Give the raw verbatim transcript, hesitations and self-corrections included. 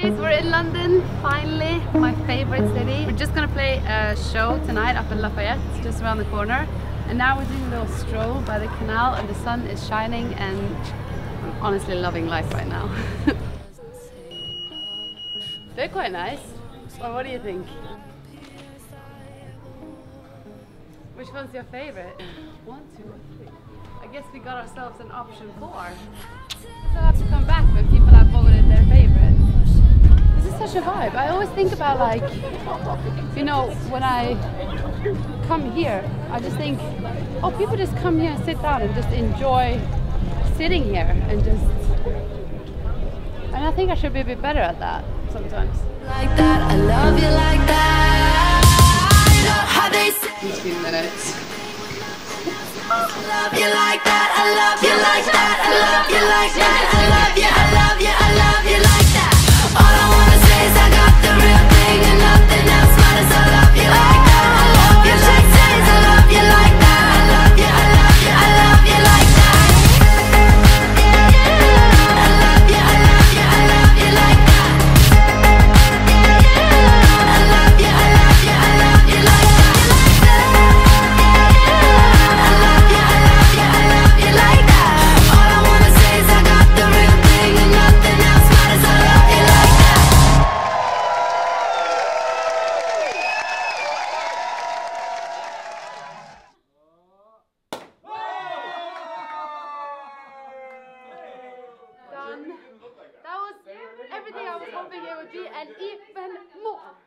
guys, we're in London, finally, my favorite city. We're just gonna play a show tonight up in Lafayette, just around the corner. And now we're doing a little stroll by the canal and the sun is shining and I'm honestly loving life right now. They're quite nice. Well, what do you think? Which one's your favorite? One, two, or three. I guess we got ourselves an option four. So I have to come back when people have voted their favorites. This is such a vibe. I always think about, like, you know, when I come here, I just think, oh, people just come here and sit down and just enjoy sitting here and just... And I think I should be a bit better at that sometimes. Like that, I love you like that. You know how they say fifteen minutes. I love you like that, I love you like that, I love you like that, I love you, I love you, I love you like that. All I wanna say is I got the real thing and nothing else matters. I love you like that, I love you like that, I love you like that, I love you, I love you, I love you like that. I love you, I love you, I love you like that. I love you, I love you, I love you like that. That was everything I was hoping it would be and even more.